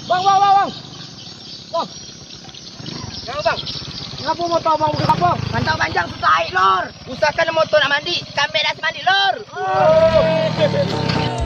Bang, bang, bang, bang. Bang. Kenapa bang? Kenapa motor bang bergerak bang? Pantang panjang susah air lor. Usahakan motor nak mandi. Kami dah mandi lor. Oh.